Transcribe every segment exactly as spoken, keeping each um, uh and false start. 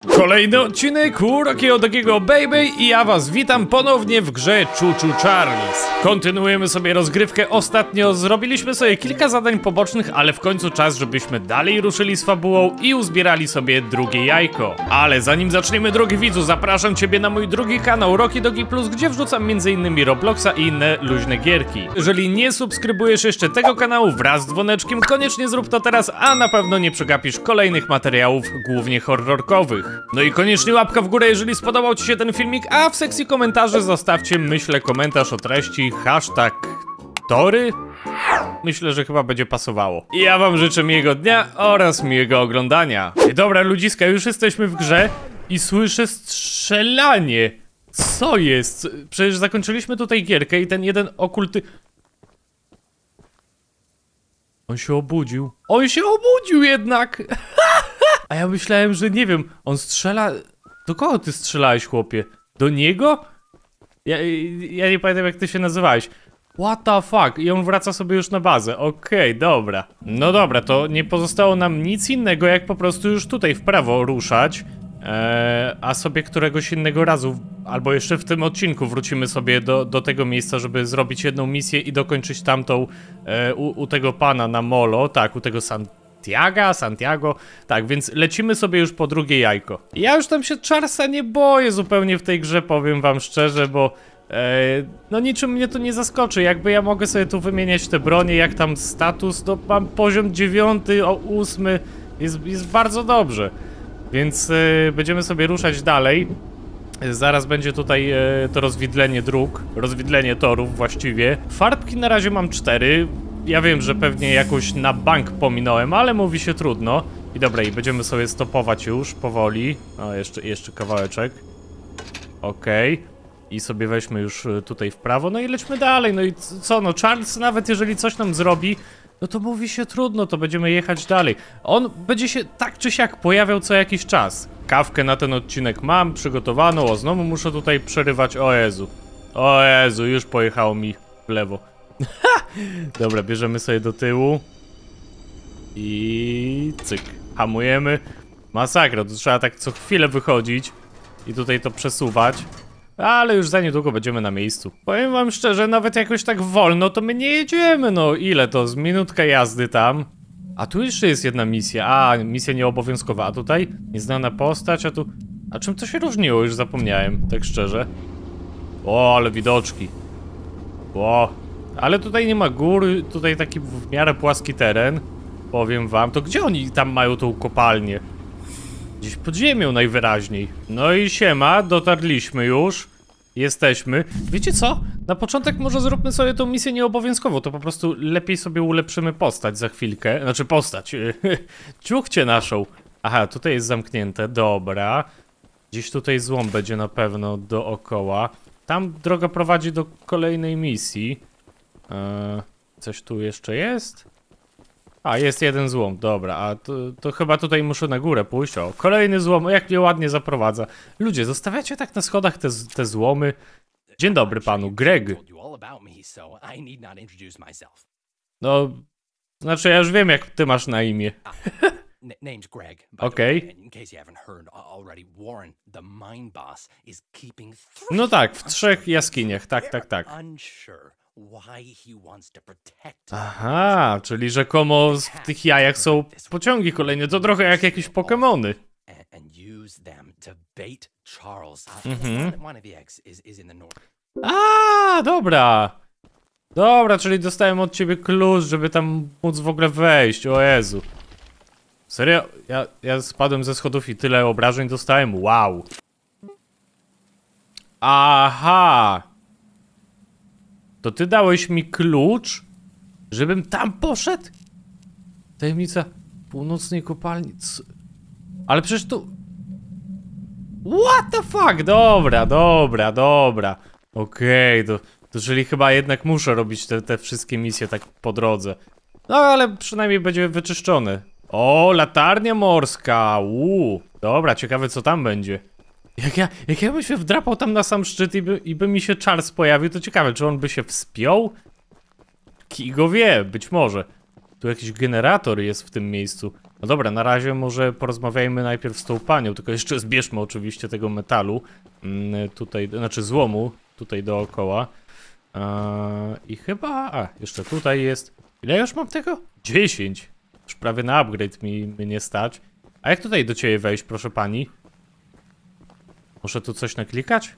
Kolejny odcinek Urokiego takiego Baby i ja was witam ponownie w grze Chuchu Charlies. Kontynuujemy sobie rozgrywkę. Ostatnio zrobiliśmy sobie kilka zadań pobocznych, ale w końcu czas, żebyśmy dalej ruszyli z fabułą i uzbierali sobie drugie jajko. Ale zanim zaczniemy, drogi widzu, zapraszam ciebie na mój drugi kanał Roki Dogi Plus, gdzie wrzucam między innymi Robloxa i inne luźne gierki. Jeżeli nie subskrybujesz jeszcze tego kanału wraz z dzwoneczkiem, koniecznie zrób to teraz, a na pewno nie przegapisz kolejnych materiałów, głównie horrorkowych. No i koniecznie łapka w górę, jeżeli spodobał ci się ten filmik, a w sekcji komentarzy zostawcie, myślę, komentarz o treści hashtag tory. Myślę, że chyba będzie pasowało. I ja wam życzę miłego dnia oraz miłego oglądania. I dobra, ludziska, już jesteśmy w grze i słyszę strzelanie. Co jest? Przecież zakończyliśmy tutaj gierkę i ten jeden okulty... On się obudził. On się obudził jednak! A ja myślałem, że nie wiem, on strzela... Do kogo ty strzelałeś, chłopie? Do niego? Ja, ja nie pamiętam, jak ty się nazywałeś. What the fuck? I on wraca sobie już na bazę. Okej, okay, dobra. No dobra, to nie pozostało nam nic innego, jak po prostu już tutaj w prawo ruszać. Eee, a sobie któregoś innego razu, albo jeszcze w tym odcinku wrócimy sobie do, do tego miejsca, żeby zrobić jedną misję i dokończyć tamtą e, u, u tego pana na molo. Tak, u tego Santiago, Santiago. Tak, więc lecimy sobie już po drugie jajko. Ja już tam się Charlesa nie boję zupełnie w tej grze, powiem wam szczerze, bo e, no niczym mnie to nie zaskoczy. Jakby ja mogę sobie tu wymieniać te bronie, jak tam status, to mam poziom dziewiąty, o ósmy, jest, jest bardzo dobrze. Więc y, będziemy sobie ruszać dalej. Zaraz będzie tutaj y, to rozwidlenie dróg, rozwidlenie torów właściwie. Farbki na razie mam cztery. Ja wiem, że pewnie jakoś na bank pominąłem, ale mówi się trudno. I dobra, i będziemy sobie stopować już powoli. O, jeszcze, jeszcze kawałeczek. Okej. Okay. I sobie weźmy już tutaj w prawo. No i lećmy dalej. No i co, no Charles nawet jeżeli coś nam zrobi, no to mówi się trudno, to będziemy jechać dalej. On będzie się tak czy siak pojawiał co jakiś czas. Kawkę na ten odcinek mam przygotowaną, o znowu muszę tutaj przerywać, o Jezu. O Jezu, już pojechało mi w lewo. Dobra, bierzemy sobie do tyłu. I cyk, hamujemy. Masakra, to trzeba tak co chwilę wychodzić i tutaj to przesuwać. Ale już za niedługo będziemy na miejscu. Powiem wam szczerze, nawet jakoś tak wolno to my nie jedziemy, no ile to, z minutka jazdy tam. A tu jeszcze jest jedna misja, a misja nieobowiązkowa, a tutaj nieznana postać, a tu... A czym to się różniło, już zapomniałem, tak szczerze. O, ale widoczki. O, ale tutaj nie ma gór, tutaj taki w miarę płaski teren. Powiem wam, to gdzie oni tam mają tą kopalnię? Gdzieś pod ziemią najwyraźniej. No i siema, dotarliśmy już. Jesteśmy. Wiecie co? Na początek może zróbmy sobie tą misję nieobowiązkową. To po prostu lepiej sobie ulepszymy postać za chwilkę. Znaczy postać. Ciuchcie naszą. Aha, tutaj jest zamknięte. Dobra. Gdzieś tutaj złom będzie na pewno dookoła. Tam droga prowadzi do kolejnej misji. Eee, coś tu jeszcze jest? A, jest jeden złom, dobra, a to, to chyba tutaj muszę na górę pójść. O, kolejny złom, jak mnie ładnie zaprowadza. Ludzie, zostawiacie tak na schodach te, te złomy? Dzień dobry panu, Greg. No, znaczy ja już wiem, jak ty masz na imię. Okej. No tak, w trzech jaskiniach, tak, tak, tak. Aha, czyli rzekomo w tych jajach są pociągi kolejne, to trochę jak jakieś Pokemony. Mhm. A, dobra. Dobra, czyli dostałem od ciebie klucz, żeby tam móc w ogóle wejść, o Jezu. Serio? Ja, ja spadłem ze schodów i tyle obrażeń dostałem, wow. Aha. To ty dałeś mi klucz, żebym tam poszedł? Tajemnica północnej kopalni. Co? Ale przecież tu... What the fuck? Dobra, dobra, dobra. Okej, okay, to, to czyli chyba jednak muszę robić te, te wszystkie misje tak po drodze. No ale przynajmniej będzie wyczyszczone. O, latarnia morska. Uuu, dobra, ciekawe co tam będzie. Jak ja, jak ja bym się wdrapał tam na sam szczyt i by, i by mi się Charles pojawił, to ciekawe, czy on by się wspiął? Kij go wie, być może. Tu jakiś generator jest w tym miejscu. No dobra, na razie może porozmawiajmy najpierw z tą panią, tylko jeszcze zbierzmy oczywiście tego metalu, yy, tutaj, znaczy złomu, tutaj dookoła. Yy, I chyba, a, jeszcze tutaj jest, ile już mam tego? dziesięć. Już prawie na upgrade mi, mi nie stać. A jak tutaj do ciebie wejść, proszę pani? Muszę tu coś naklikać?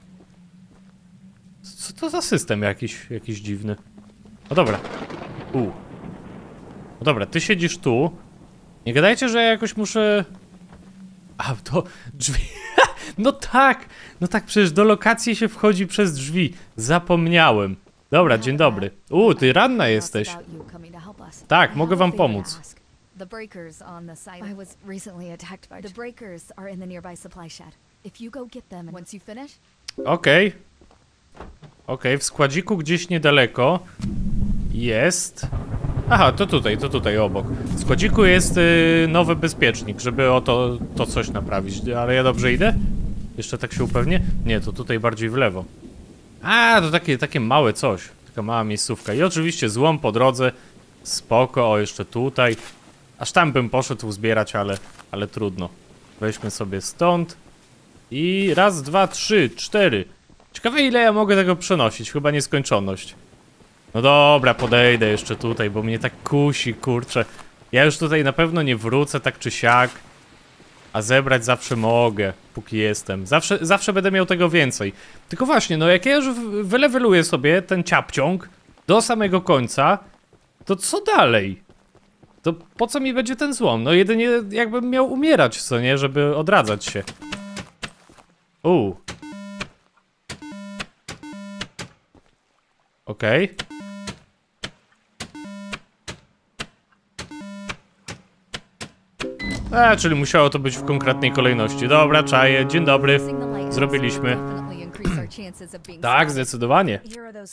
Co to za system jakiś, jakiś dziwny? No dobra. U. No dobra, ty siedzisz tu. Nie gadajcie, że ja jakoś muszę... A, to drzwi... No tak! No tak, przecież do lokacji się wchodzi przez drzwi. Zapomniałem. Dobra, dzień dobry. U, ty ranna jesteś. Tak, mogę wam pomóc. The breakers on the site. I was recently attacked by the breakers are in the nearby supply shed. If you go get them and once you finish. Okej. Okay. Okej, okay, w składziku gdzieś niedaleko jest... Aha, to tutaj, to tutaj obok. W składziku jest yy, nowy bezpiecznik, żeby o to, to coś naprawić. Ale ja dobrze idę? Jeszcze tak się upewnię? Nie, to tutaj bardziej w lewo. A, to takie, takie małe coś. Taka mała miejscówka. I oczywiście złom po drodze. Spoko, o jeszcze tutaj. Aż tam bym poszedł zbierać, ale, ale trudno. Weźmy sobie stąd. I raz, dwa, trzy, cztery. Ciekawe, ile ja mogę tego przenosić. Chyba nieskończoność. No dobra, podejdę jeszcze tutaj, bo mnie tak kusi, kurczę. Ja już tutaj na pewno nie wrócę tak czy siak. A zebrać zawsze mogę, póki jestem. Zawsze, zawsze będę miał tego więcej. Tylko właśnie, no jak ja już wyleweluję sobie ten ciapciąg do samego końca, to co dalej? To po co mi będzie ten złom? No jedynie jakbym miał umierać, co nie? Żeby odradzać się. Uuu. Okej. Okay. A, czyli musiało to być w konkretnej kolejności. Dobra, czaję. Dzień dobry. Zrobiliśmy. Tak, zdecydowanie.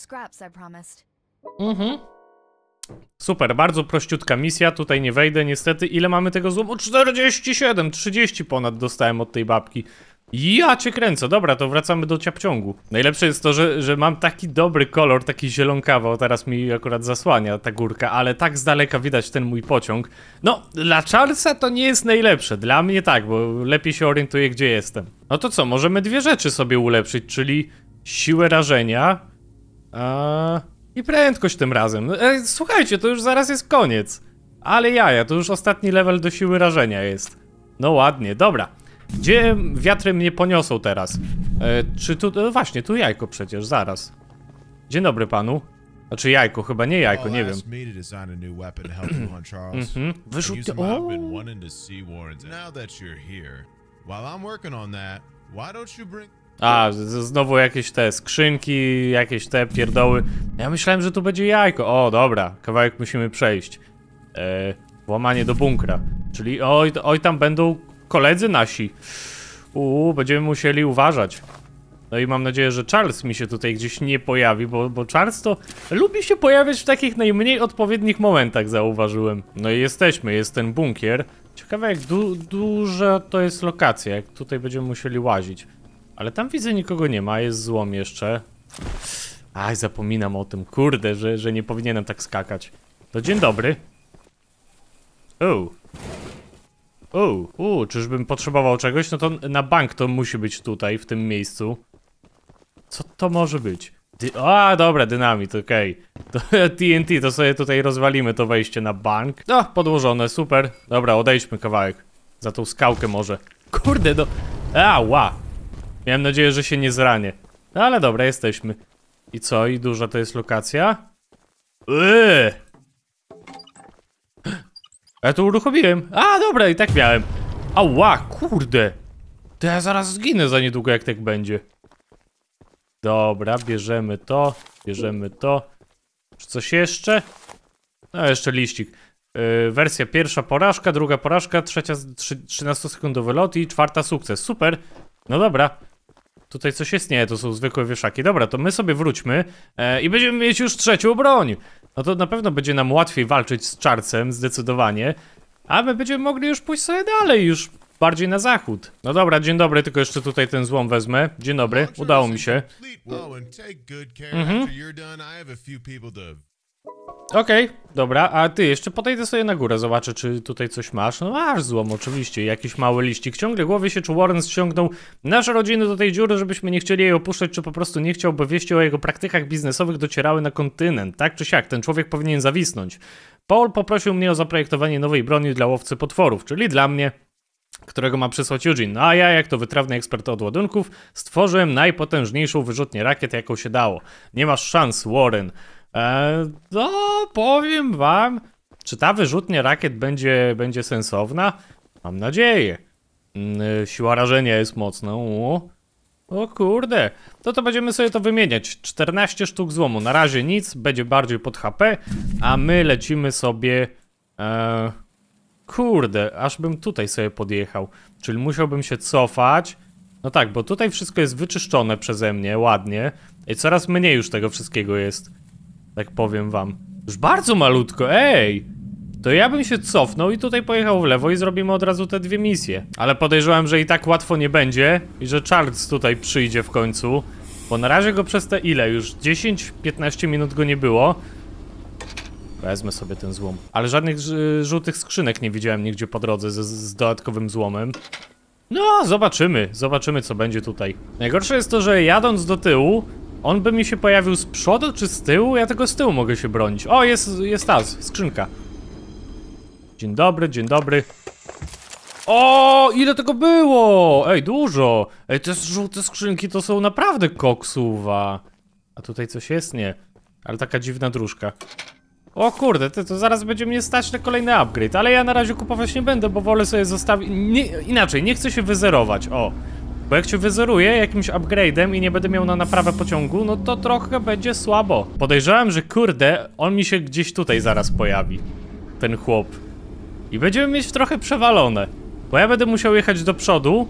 Mhm. Super, bardzo prościutka misja. Tutaj nie wejdę niestety. Ile mamy tego złomu? czterdzieści siedem, trzydzieści ponad dostałem od tej babki. Ja cię kręcę. Dobra, to wracamy do ciapciągu. Najlepsze jest to, że, że mam taki dobry kolor, taki zielonkawy. Teraz mi akurat zasłania ta górka, ale tak z daleka widać ten mój pociąg. No, dla Charlesa to nie jest najlepsze. Dla mnie tak, bo lepiej się orientuję, gdzie jestem. No to co, możemy dwie rzeczy sobie ulepszyć, czyli siłę rażenia a... i prędkość tym razem. E, słuchajcie, to już zaraz jest koniec. Ale jaja, to już ostatni level do siły rażenia jest. No ładnie, dobra. Gdzie wiatry mnie poniosą teraz? E, czy tu... No właśnie, tu jajko przecież, zaraz. Dzień dobry panu. Znaczy jajko, chyba nie jajko, nie wiem. Mhm. Wyrzut... O! A, znowu jakieś te skrzynki, jakieś te pierdoły. Ja myślałem, że tu będzie jajko. O, dobra, kawałek musimy przejść. E, włamanie do bunkra. Czyli oj, oj tam będą... koledzy nasi. Uuu, będziemy musieli uważać. No i mam nadzieję, że Charles mi się tutaj gdzieś nie pojawi, bo, bo Charles to lubi się pojawiać w takich najmniej odpowiednich momentach, zauważyłem. No i jesteśmy, jest ten bunkier. Ciekawe jak du duża to jest lokacja, jak tutaj będziemy musieli łazić. Ale tam widzę nikogo nie ma, jest złom jeszcze. Aj, zapominam o tym, kurde, że, że nie powinienem tak skakać. To dzień dobry. O. O, u, czyżbym potrzebował czegoś? No to na bank to musi być tutaj, w tym miejscu. Co to może być? Dy A, dobra, dynamit, okej. Okay. T N T, to sobie tutaj rozwalimy to wejście na bank. No, podłożone, super. Dobra, odejdźmy kawałek. Za tą skałkę może. Kurde, no. Ała! Miałem nadzieję, że się nie zranię. No ale dobra, jesteśmy. I co? I duża to jest lokacja? Eee! Ja to uruchomiłem. A, dobra, i tak miałem. Ała, kurde. To ja zaraz zginę za niedługo, jak tak będzie. Dobra, bierzemy to. Bierzemy to. Czy coś jeszcze? No, jeszcze liścik. Yy, wersja pierwsza porażka, druga porażka, trzecia trzynastosekundowy lot i czwarta sukces. Super. No dobra. Tutaj coś jest? Nie, to są zwykłe wieszaki. Dobra, to my sobie wróćmy e, i będziemy mieć już trzecią broń. No to na pewno będzie nam łatwiej walczyć z Charlesem, zdecydowanie. A my będziemy mogli już pójść sobie dalej, już bardziej na zachód. No dobra, dzień dobry, tylko jeszcze tutaj ten złom wezmę. Dzień dobry, udało mi się. Mhm. Okej, okay, dobra, a ty jeszcze podejdę sobie na górę, zobaczę, czy tutaj coś masz. No masz złom, oczywiście, jakiś mały liścik. Ciągle głowie się, czy Warren ściągnął nasze rodziny do tej dziury, żebyśmy nie chcieli jej opuszczać, czy po prostu nie chciał, by wieści o jego praktykach biznesowych docierały na kontynent. Tak czy siak, ten człowiek powinien zawisnąć. Paul poprosił mnie o zaprojektowanie nowej broni dla łowcy potworów, czyli dla mnie, którego ma przysłać Eugene. No a ja, jak to wytrawny ekspert od ładunków, stworzyłem najpotężniejszą wyrzutnię rakiet, jaką się dało. Nie masz szans, Warren. Eee, no, powiem wam, czy ta wyrzutnia rakiet będzie, będzie sensowna? Mam nadzieję. Yy, siła rażenia jest mocna. O, o kurde. To to będziemy sobie to wymieniać. czternaście sztuk złomu. Na razie nic, będzie bardziej pod H P, a my lecimy sobie... Eee, kurde, aż bym tutaj sobie podjechał. Czyli musiałbym się cofać. No tak, bo tutaj wszystko jest wyczyszczone przeze mnie, ładnie. I coraz mniej już tego wszystkiego jest. Tak powiem wam. Już bardzo malutko, ej! To ja bym się cofnął i tutaj pojechał w lewo i zrobimy od razu te dwie misje. Ale podejrzewam, że i tak łatwo nie będzie i że Charles tutaj przyjdzie w końcu. Bo na razie go przez te ile? Już dziesięć piętnaście minut go nie było. Wezmę sobie ten złom. Ale żadnych żółtych skrzynek nie widziałem nigdzie po drodze z, z dodatkowym złomem. No, zobaczymy. Zobaczymy, co będzie tutaj. Najgorsze jest to, że jadąc do tyłu, on by mi się pojawił z przodu czy z tyłu? Ja tylko z tyłu mogę się bronić. O, jest, jest ta skrzynka. Dzień dobry, dzień dobry. O, ile tego było! Ej, dużo! Ej, te żółte skrzynki to są naprawdę koksuwa. A tutaj coś jest? Nie. Ale taka dziwna dróżka. O kurde, ty, to zaraz będzie mnie stać na kolejny upgrade. Ale ja na razie kupować nie będę, bo wolę sobie zostawić... Nie, inaczej, nie chcę się wyzerować, o. Bo jak się wyzeruję jakimś upgrade'em i nie będę miał na naprawę pociągu, no to trochę będzie słabo. Podejrzewam, że kurde, on mi się gdzieś tutaj zaraz pojawi. Ten chłop. I będziemy mieć trochę przewalone. Bo ja będę musiał jechać do przodu.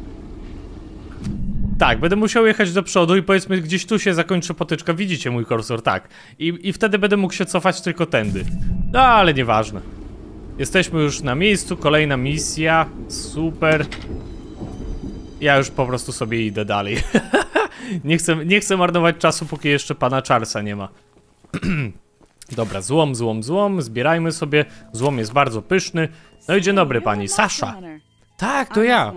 Tak, będę musiał jechać do przodu i powiedzmy gdzieś tu się zakończy potyczka. Widzicie mój kursor, tak. I, i wtedy będę mógł się cofać tylko tędy. No, ale nieważne. Jesteśmy już na miejscu, kolejna misja. Super. Ja już po prostu sobie idę dalej. nie, chcę, nie chcę marnować czasu, póki jeszcze pana Charlesa nie ma. Dobra, złom, złom, złom. Zbierajmy sobie. Złom jest bardzo pyszny. No i dzień dobry pani. Sasha. Tak, to ja.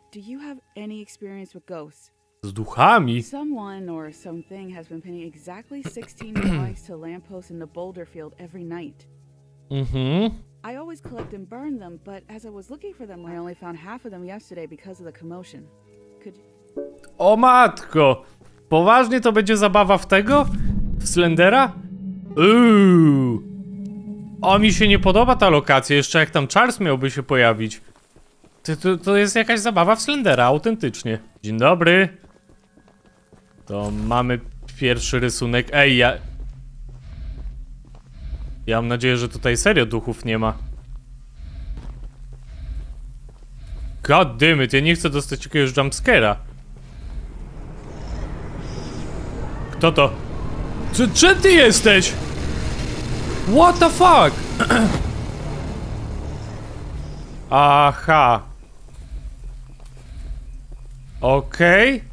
Z duchami? Someone or something has been pinning exactly sixteen flags to lampposts in the boulder field every night. Mhm. I always collect and burn them, but as I was looking for them, I only found half of them yesterday because of the commotion. Could... O matko! Poważnie to będzie zabawa w tego? W Slendera? Uuu. O, mi się nie podoba ta lokacja, jeszcze jak tam Charles miałby się pojawić. To, to, to jest jakaś zabawa w Slendera, autentycznie. Dzień dobry. To mamy pierwszy rysunek. Ej, ja... Ja mam nadzieję, że tutaj serio duchów nie ma. God damn it, ja nie chcę dostać jakiegoś jumpscare'a. Kto to? Czy, czy ty jesteś? What the fuck? Aha. Okej. Okay.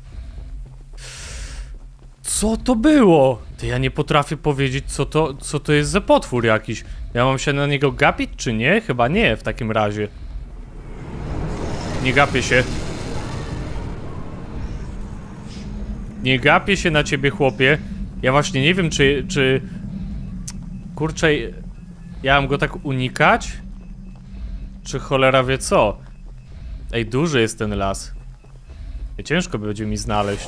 Co to było? To ja nie potrafię powiedzieć, co to, co to jest za potwór jakiś. Ja mam się na niego gapić, czy nie? Chyba nie, w takim razie. Nie gapię się. Nie gapię się na ciebie, chłopie. Ja właśnie nie wiem, czy... czy... Kurczę... Ja mam go tak unikać? Czy cholera wie co? Ej, duży jest ten las. Ciężko będzie mi znaleźć.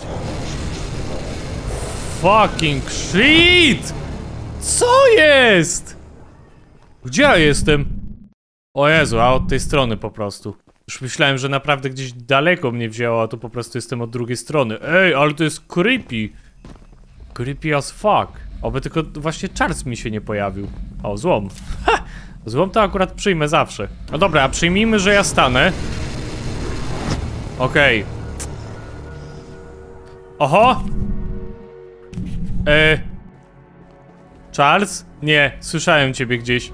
Fucking shit! Co jest? Gdzie ja jestem? O Jezu, a od tej strony po prostu. Już myślałem, że naprawdę gdzieś daleko mnie wzięło, a tu po prostu jestem od drugiej strony. Ej, ale to jest creepy. Creepy as fuck. Oby tylko właśnie Charles mi się nie pojawił. O, złom. Ha! Złom to akurat przyjmę zawsze. No dobra, a przyjmijmy, że ja stanę. Okej. Okay. Oho! E... Charles? Nie, słyszałem ciebie gdzieś.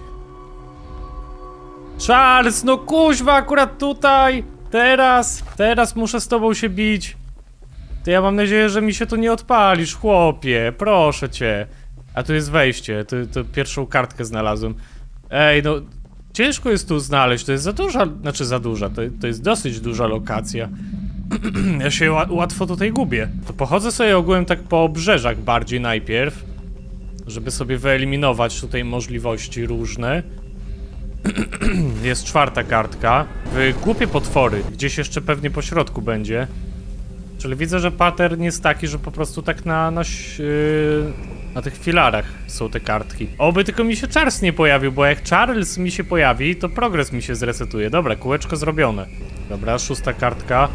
Charles, no kuźwa, akurat tutaj! Teraz, teraz muszę z tobą się bić. To ja mam nadzieję, że mi się tu nie odpalisz, chłopie, proszę cię. A tu jest wejście, to, to pierwszą kartkę znalazłem. Ej, no... Ciężko jest tu znaleźć, to jest za duża... Znaczy za duża, to, to jest dosyć duża lokacja. Ja się łatwo tutaj gubię. To pochodzę sobie ogółem tak po obrzeżach bardziej najpierw. Żeby sobie wyeliminować tutaj możliwości różne. Jest czwarta kartka. Głupie potwory. Gdzieś jeszcze pewnie po środku będzie. Czyli widzę, że pattern jest taki, że po prostu tak na, na, yy, na tych filarach są te kartki. Oby tylko mi się Charles nie pojawił, bo jak Charles mi się pojawi, to progres mi się zresetuje. Dobra, kółeczko zrobione. Dobra, szósta kartka.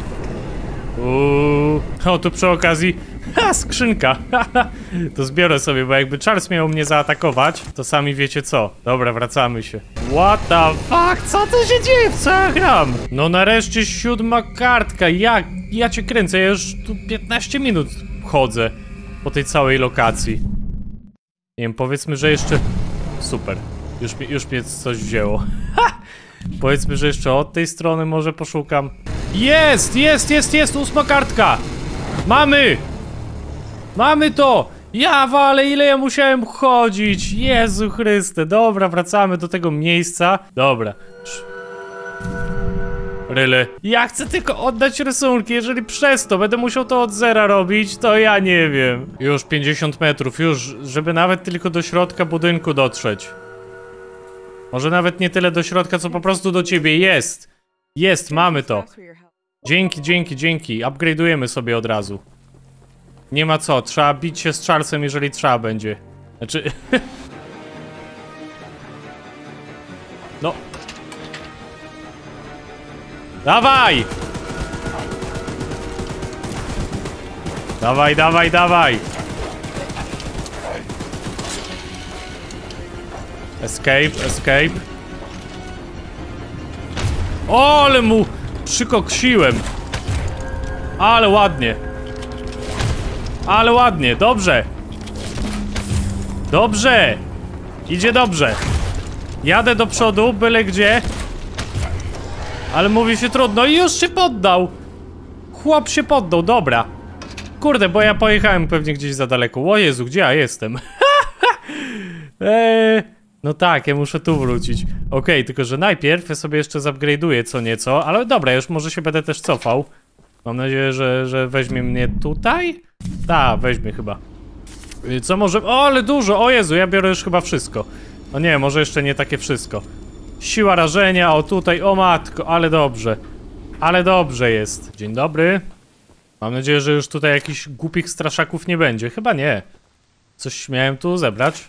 Uuu. O, tu przy okazji... Ha, skrzynka! To zbiorę sobie, bo jakby Charles miał mnie zaatakować, to sami wiecie co. Dobra, wracamy się. What the fuck? Co tu się dzieje? W co ja gram? No nareszcie siódma kartka. Ja, ja cię kręcę, ja już tu piętnaście minut chodzę po tej całej lokacji. Nie wiem, powiedzmy, że jeszcze... Super. Już, już mnie coś wzięło. Ha! Powiedzmy, że jeszcze od tej strony może poszukam. Jest, jest, jest, jest, ósma kartka! Mamy! Mamy to! Ja walę, ile ja musiałem chodzić! Jezu Chryste, dobra, wracamy do tego miejsca. Dobra. Ryle. Ja chcę tylko oddać rysunki, jeżeli przez to będę musiał to od zera robić, to ja nie wiem. Już pięćdziesiąt metrów, już, żeby nawet tylko do środka budynku dotrzeć. Może nawet nie tyle do środka, co po prostu do ciebie. Jest! Jest, mamy to. Dzięki, dzięki, dzięki. Upgrade'ujemy sobie od razu. Nie ma co, trzeba bić się z Charlesem, jeżeli trzeba będzie. Znaczy... No. Dawaj! Dawaj, dawaj, dawaj! Escape, escape. O, ale mu przykoksiłem. Ale ładnie. Ale ładnie, dobrze. Dobrze. Idzie dobrze. Jadę do przodu, byle gdzie. Ale mówi się trudno i już się poddał. Chłop się poddał, dobra. Kurde, bo ja pojechałem pewnie gdzieś za daleko. O Jezu, gdzie ja jestem? eee, no tak, ja muszę tu wrócić. Okej, okay, tylko że najpierw ja sobie jeszcze zupgrade'uję co nieco. Ale dobra, już może się będę też cofał. Mam nadzieję, że, że weźmie mnie tutaj? Tak, weźmie chyba. Co może... O, ale dużo! O Jezu, ja biorę już chyba wszystko. No nie, może jeszcze nie takie wszystko. Siła rażenia, o tutaj, o matko, ale dobrze. Ale dobrze jest. Dzień dobry. Mam nadzieję, że już tutaj jakichś głupich straszaków nie będzie. Chyba nie. Coś miałem tu zebrać?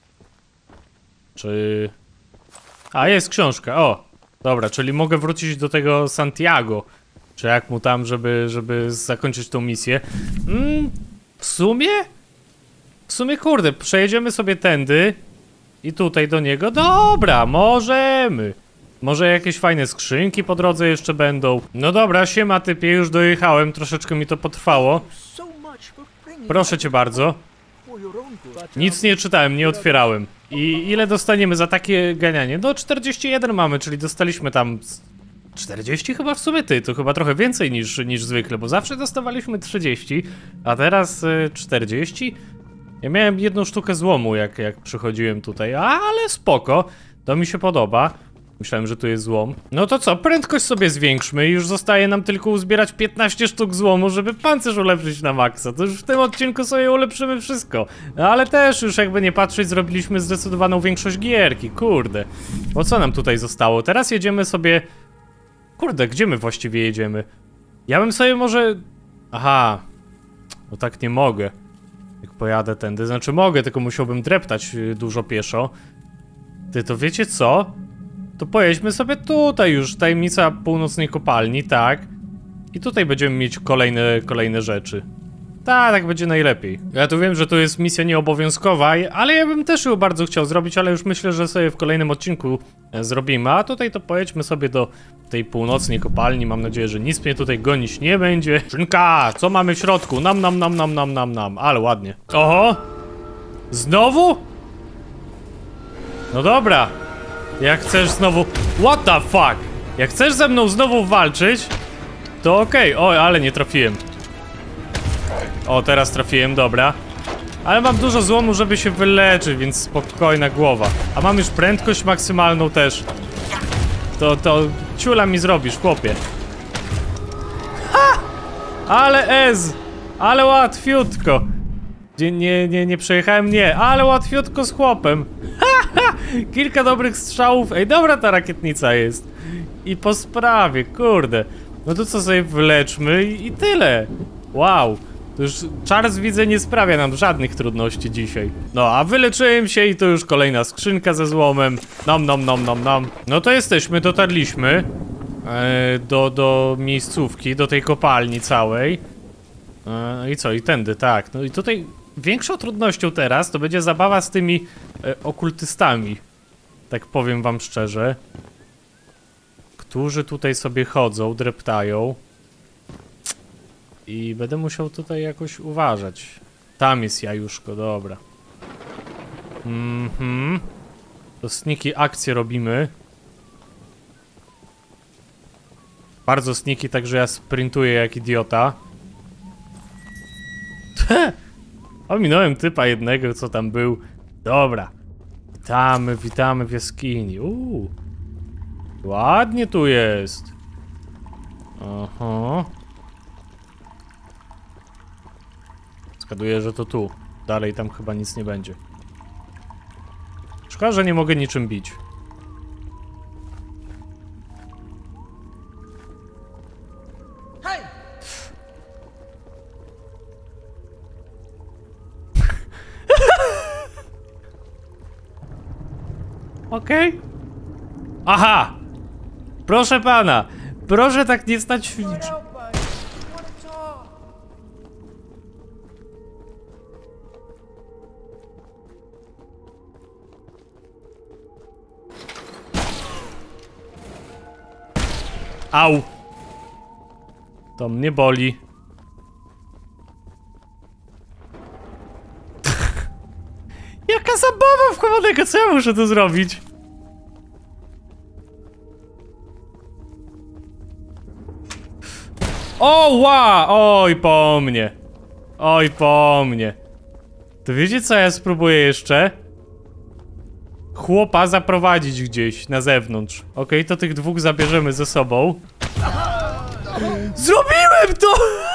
Czy... A, jest książka, o. Dobra, czyli mogę wrócić do tego Santiago. Czy jak mu tam, żeby, żeby zakończyć tą misję. Mm, w sumie? W sumie, kurde, przejedziemy sobie tędy i tutaj do niego. Dobra, możemy. Może jakieś fajne skrzynki po drodze jeszcze będą. No dobra, siema typie, już dojechałem, troszeczkę mi to potrwało. Proszę cię bardzo. Nic nie czytałem, nie otwierałem. I ile dostaniemy za takie ganianie? No czterdzieści jeden mamy, czyli dostaliśmy tam... czterdzieści chyba w sumie, ty, to chyba trochę więcej niż, niż zwykle, bo zawsze dostawaliśmy trzydzieści, a teraz y, czterdzieści. Ja miałem jedną sztukę złomu, jak, jak przychodziłem tutaj, ale spoko, to mi się podoba. Myślałem, że tu jest złom. No to co, prędkość sobie zwiększmy i już zostaje nam tylko uzbierać piętnaście sztuk złomu, żeby pancerz ulepszyć na maksa. To już w tym odcinku sobie ulepszymy wszystko. Ale też już jakby nie patrzeć, zrobiliśmy zdecydowaną większość gierki, kurde. Bo co nam tutaj zostało? Teraz jedziemy sobie... Kurde, gdzie my właściwie jedziemy? Ja bym sobie może... Aha. No tak nie mogę. Jak pojadę tędy. Znaczy mogę, tylko musiałbym dreptać dużo pieszo. Ty, to wiecie co? To pojedźmy sobie tutaj już. Tajemnica północnej kopalni, tak. I tutaj będziemy mieć kolejne, kolejne rzeczy. Tak, tak będzie najlepiej. Ja tu wiem, że to jest misja nieobowiązkowa, ale ja bym też ją bardzo chciał zrobić, ale już myślę, że sobie w kolejnym odcinku zrobimy. A tutaj to pojedźmy sobie do tej północnej kopalni. Mam nadzieję, że nic mnie tutaj gonić nie będzie. Szynka! Co mamy w środku? Nam, nam, nam, nam, nam, nam, nam. Ale ładnie. Oho! Znowu? No dobra. Jak chcesz znowu... What the fuck? Jak chcesz ze mną znowu walczyć, to okej. Okay. O, ale nie trafiłem. O, teraz trafiłem, dobra. Ale mam dużo złomu, żeby się wyleczyć, więc spokojna głowa. A mam już prędkość maksymalną też. To, to ciula mi zrobisz, chłopie. Ha! Ale ez! Ale łatwiutko. Nie, nie, nie, nie przejechałem, nie. Ale łatwiutko z chłopem. Ha, ha! Kilka dobrych strzałów. Ej, dobra ta rakietnica jest. I po sprawie, kurde. No to co sobie wyleczmy i, i tyle. Wow. To już Charles, widzę, nie sprawia nam żadnych trudności dzisiaj. No, a wyleczyłem się i to już kolejna skrzynka ze złomem. Nom, nom, nom, nom, nom. No to jesteśmy, dotarliśmy e, do, do miejscówki, do tej kopalni całej. E, I co, i tędy, tak. No i tutaj większą trudnością teraz to będzie zabawa z tymi e, okultystami. Tak powiem wam szczerze. Którzy tutaj sobie chodzą, dreptają. I będę musiał tutaj jakoś uważać. Tam jest jajuszko, dobra. Mhm. To sneaky akcje robimy. Bardzo sneaky, także ja sprintuję jak idiota. Ominąłem typa jednego, co tam był. Dobra. Witamy, witamy w jaskini. Uuu. Ładnie tu jest. Aha. Zgaduję, że to tu. Dalej tam chyba nic nie będzie. Szkoda, że nie mogę niczym bić. Hej! Okej. Okay. Aha! Proszę pana! Proszę tak nie stać w... Au! To mnie boli. Jaka zabawa wchowanego, co ja muszę tu zrobić? O, ła! Oj, po mnie. Oj, po mnie. To wiecie, co ja spróbuję jeszcze? Chłopa zaprowadzić gdzieś na zewnątrz. Okej, okay, to tych dwóch zabierzemy ze sobą. Zrobiłem to!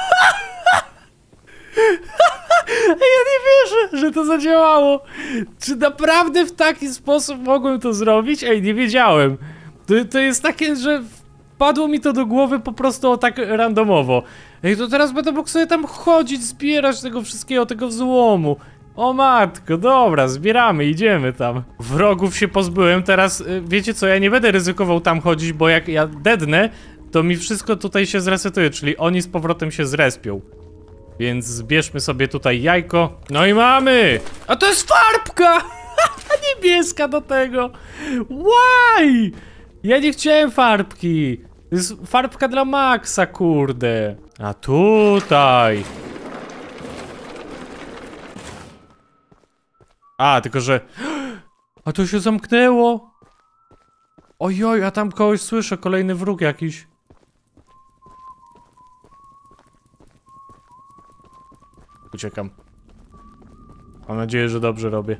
Ja nie wierzę, że to zadziałało. Czy naprawdę w taki sposób mogłem to zrobić? Ej, nie wiedziałem. To, to jest takie, że wpadło mi to do głowy po prostu o tak randomowo. Ej, to teraz będę mógł sobie tam chodzić, zbierać tego wszystkiego, tego złomu. O matko, dobra, zbieramy, idziemy tam. Wrogów się pozbyłem, teraz wiecie co, ja nie będę ryzykował tam chodzić, bo jak ja dednę, to mi wszystko tutaj się zresetuje, czyli oni z powrotem się zrespią. Więc zbierzmy sobie tutaj jajko. No i mamy! A to jest farbka! Niebieska do tego! Why? Ja nie chciałem farbki! To jest farbka dla Maxa, kurde. A tutaj... A, tylko że... A to się zamknęło! Ojoj, a tam kogoś słyszę, kolejny wróg jakiś. Uciekam. Mam nadzieję, że dobrze robię.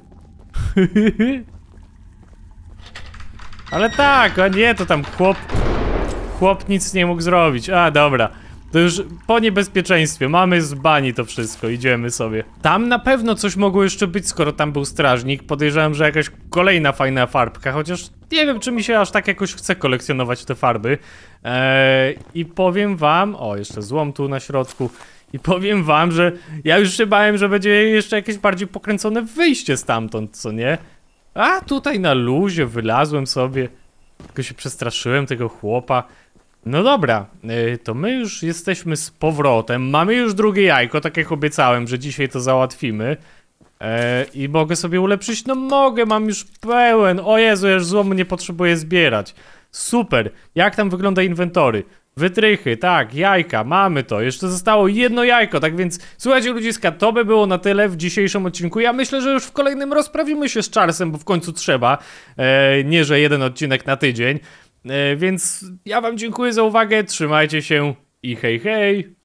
Ale tak, a nie, to tam chłop... Chłop nic nie mógł zrobić. A, dobra. To już po niebezpieczeństwie. Mamy z bani to wszystko. Idziemy sobie. Tam na pewno coś mogło jeszcze być, skoro tam był strażnik. Podejrzewam, że jakaś kolejna fajna farbka. Chociaż nie wiem, czy mi się aż tak jakoś chce kolekcjonować te farby. Eee, I powiem wam... O, jeszcze złom tu na środku. I powiem wam, że ja już się bałem, że będzie jeszcze jakieś bardziej pokręcone wyjście stamtąd, co nie? A tutaj na luzie wylazłem sobie. Tylko się przestraszyłem tego chłopa. No dobra, yy, to my już jesteśmy z powrotem. Mamy już drugie jajko, tak jak obiecałem, że dzisiaj to załatwimy. Yy, I mogę sobie ulepszyć? No mogę, mam już pełen. O Jezu, ja już złomu nie potrzebuję zbierać. Super, jak tam wygląda inwentory? Wytrychy, tak, jajka, mamy to. Jeszcze zostało jedno jajko, tak więc słuchajcie ludziska, to by było na tyle w dzisiejszym odcinku. Ja myślę, że już w kolejnym rozprawimy się z Charlesem, bo w końcu trzeba. E, nie, że jeden odcinek na tydzień. E, więc ja wam dziękuję za uwagę, trzymajcie się i hej hej!